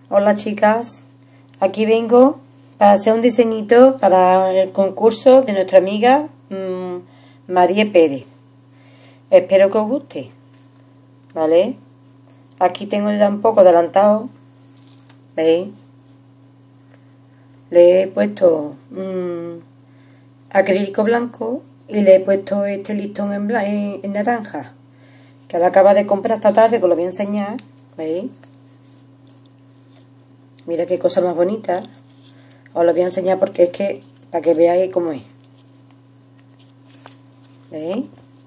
Hola chicas, aquí vengo para hacer un diseñito para el concurso de nuestra amiga María Pérez. Espero que os guste, ¿vale? Aquí tengo ya un poco adelantado, ¿veis? Le he puesto acrílico blanco y le he puesto este listón en naranja, que la acaba de comprar esta tarde, que os lo voy a enseñar, ¿veis? Mira qué cosa más bonita. Os lo voy a enseñar porque es que, para que veáis cómo es. ¿Veis?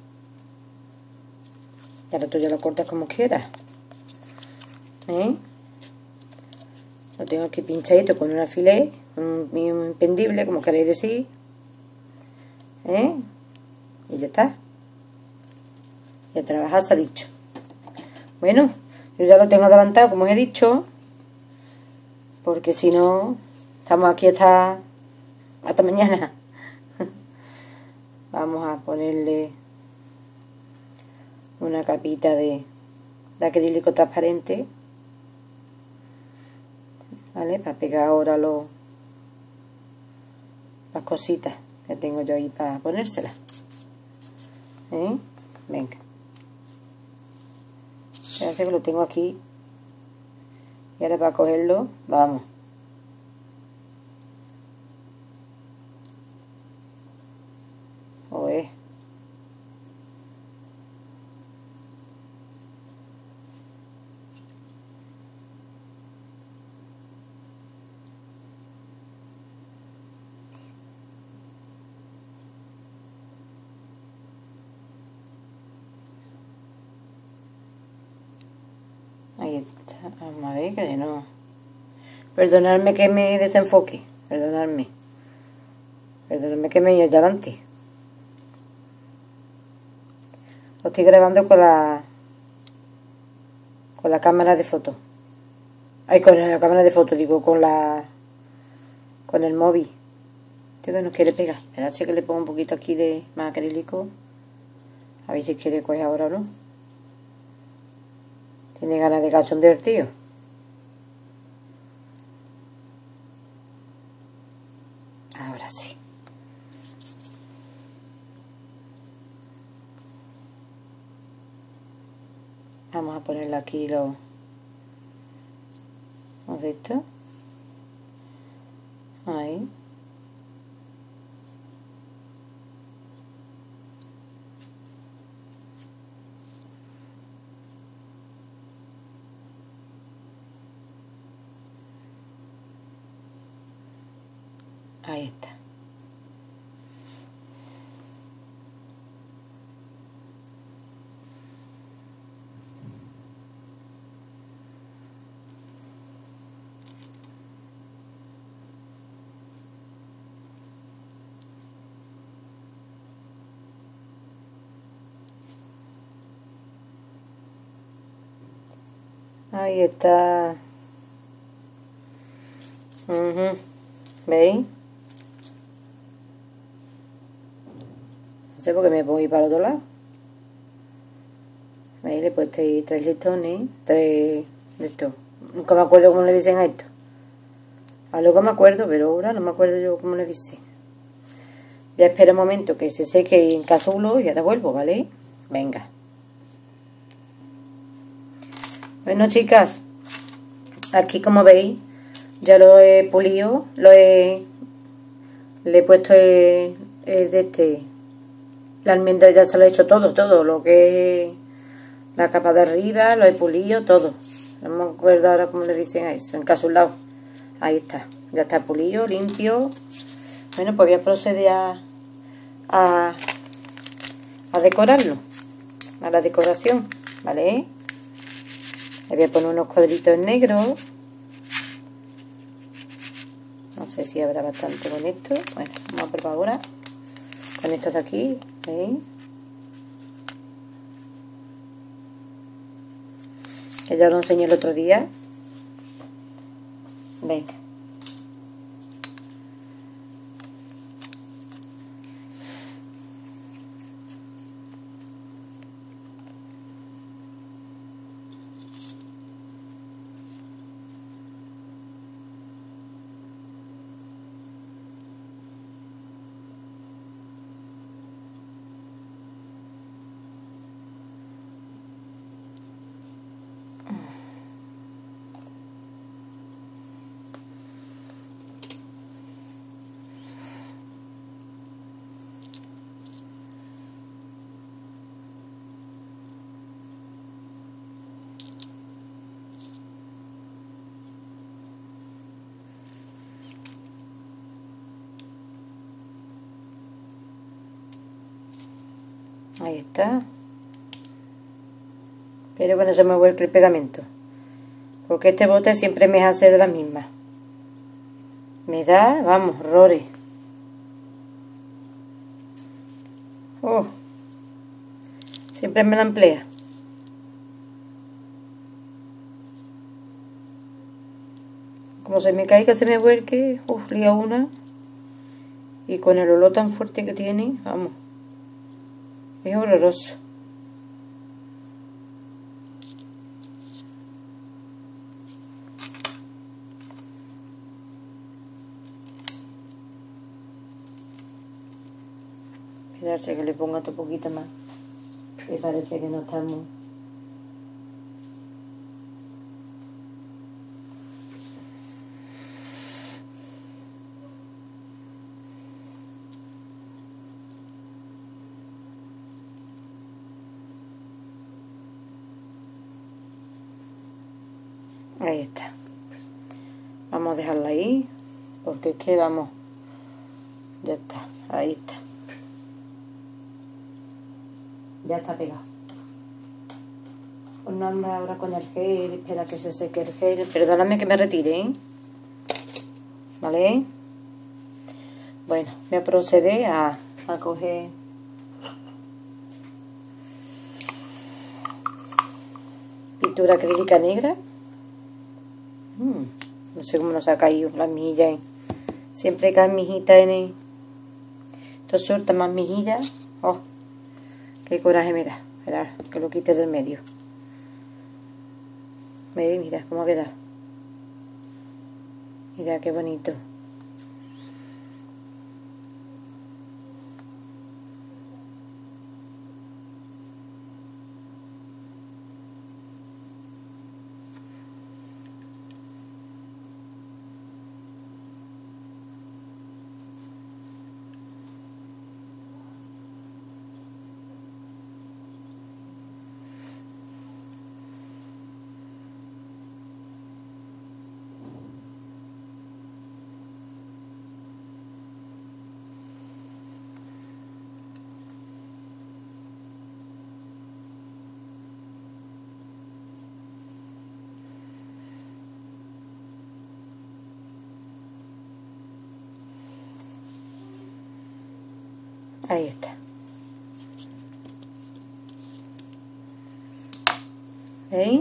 Y ahora tú ya lo cortas como quieras. ¿Veis? Lo tengo aquí pinchadito con un alfiler, un pendible, como queréis decir. Y ya está. Y a trabajar se ha dicho. Bueno, yo ya lo tengo adelantado, como os he dicho. Porque si no, estamos aquí hasta mañana. Vamos a ponerle una capita de acrílico transparente, ¿vale? Para pegar ahora las cositas que tengo yo ahí para ponérselas. Venga. Ya sé que lo tengo aquí. Y ahora para cogerlo, vamos. Oye. Ahí está. Vamos a ver que no. Perdonadme que me desenfoque. Perdonadme. Perdonadme que me vaya adelante. Lo estoy grabando con la cámara de foto. Ay, con la cámara de foto, digo, con el móvil. Tío, que no quiere pegar. Esperarse que le ponga un poquito aquí de más acrílico. A ver si quiere coger ahora o no. Tiene ganas de cachondeo el tío. Ahora sí. Vamos a ponerle aquí los de esto. Ahí. Ahí está. Ahí está. ¿Veis? No sé por qué me pongo a ir para el otro lado. ¿Veis? Le he puesto ahí 3 listones, 3 de esto. Nunca me acuerdo cómo le dicen a esto. A luego me acuerdo, pero ahora no me acuerdo yo cómo le dicen. Ya espero un momento que se seque en casulo y ya te vuelvo, ¿vale? Venga. Bueno, chicas, aquí como veis, ya lo he pulido, le he puesto la almendra, ya se lo he hecho todo, lo que es la capa de arriba, lo he pulido, todo. No me acuerdo ahora cómo le dicen a eso, encasulado. Ahí está, ya está pulido, limpio. Bueno, pues voy a proceder a decorarlo, a la decoración, ¿vale? Le voy a poner unos cuadritos negros. No sé si habrá bastante con esto. Bueno, vamos a probar ahora con estos de aquí, ¿veis? Que ya lo enseñé el otro día. Venga. Ahí está. Espero que no se me vuelque el pegamento, porque este bote siempre me hace de la misma. Me da, vamos, horrores. Oh, siempre me la emplea. Como se me caiga, se me vuelque, lía una. Y con el olor tan fuerte que tiene, vamos, es horroroso. Esperarse que le ponga otro poquito más, que parece que no estamos. Ahí está. Vamos a dejarla ahí, porque es que vamos, ya está, ahí está. Ya está pegado. Pues no anda ahora con el gel, espera que se seque el gel. Perdóname que me retire, ¿eh? ¿Vale? Bueno, voy a proceder a coger pintura acrílica negra. No sé cómo nos ha caído las mejillas. Siempre caen mijitas en el... Esto suelta más mejillas. Oh, qué coraje me da. Esperad, que lo quite del medio. ¿Veis? Mira cómo ha quedado. Mira qué bonito. Ahí está. ¿Veis?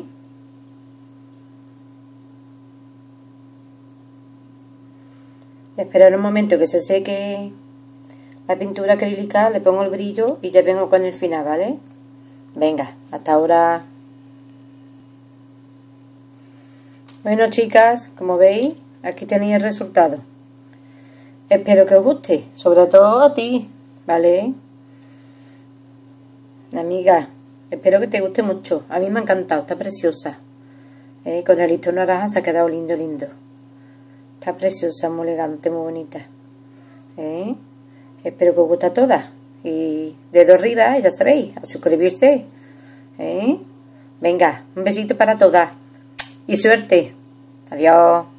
Esperar un momento que se seque la pintura acrílica, le pongo el brillo y ya vengo con el final, ¿vale? Venga, hasta ahora. Bueno, chicas, como veis, aquí tenéis el resultado. Espero que os guste, sobre todo a ti, ¿vale? Amiga, espero que te guste mucho. A mí me ha encantado, está preciosa. Con el listón naranja se ha quedado lindo, lindo. Está preciosa, muy elegante, muy bonita. Espero que os guste a todas. Y dedo arriba, ya sabéis, a suscribirse. Venga, un besito para todas. Y suerte. Adiós.